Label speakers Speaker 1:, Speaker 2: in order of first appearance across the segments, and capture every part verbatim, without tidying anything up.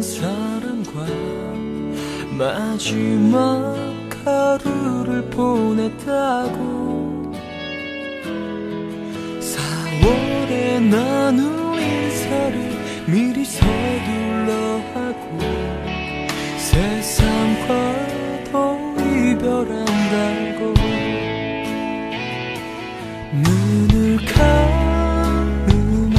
Speaker 1: 한 사람과 마지막 하루를 보냈다고. 사월에 나눈 인사를 미리 서둘러 하고 세상과도 이별한다고. 눈을 감으며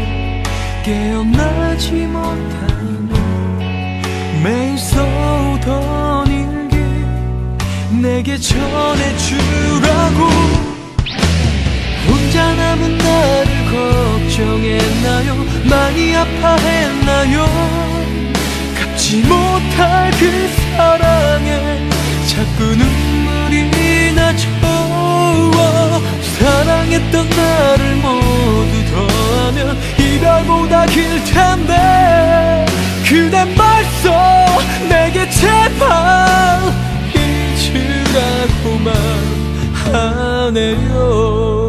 Speaker 1: 깨어나지 못하는 매일 써오던 일기 내게 전해주라고. 혼자 남은 나를 걱정했나요? 많이 아파했나요? 갚지 못할 그 사랑에 자꾸 눈물이 나죠. 사랑했던 나를 모두 더하면 이별보다 길 텐데 그댄 벌써 내게 제발 잊으라고만 하네요.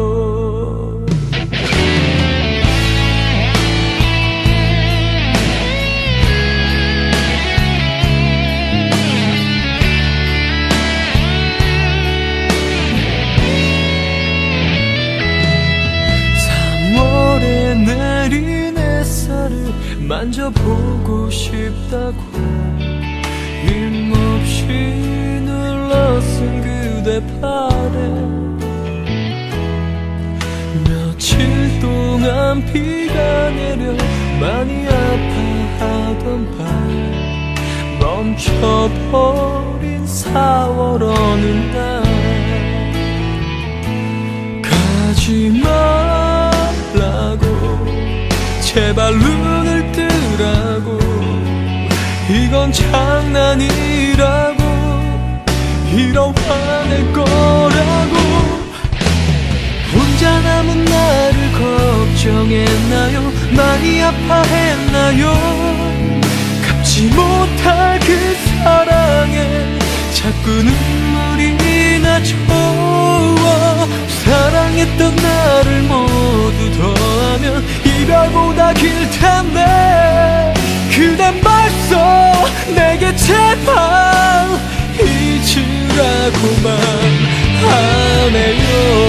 Speaker 1: 삼월에 내린 햇살을 만져보고 싶다고 힘없이 눌러쓴 그대 팔에 며칠 동안 비가 내려 많이 아파하던 밤 멈춰버린 사월 어느 날 가지 말라고 제발 눈을 뜨라고. 이건 장난이라고 이런 화낼 거라고. 혼자 남은 나를 걱정했나요? 많이 아파했나요? 갚지 못할 그 사랑에 자꾸 눈물이 나죠. 사랑했던 나를 모두 더하면 이별보다 길 텐데 그댄 벌써 내게 제발 잊으라고만 하네요.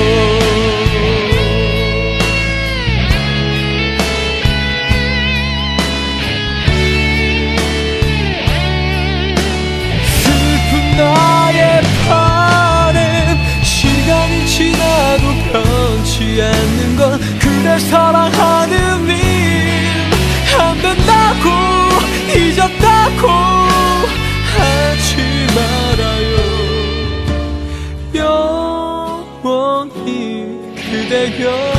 Speaker 1: 슬픈 나의 바램 시간이 지나도 변치 않는 건 그댈 사랑하는 일 안 된다고 잊었다고 하지 말아요. 영원히 그대 곁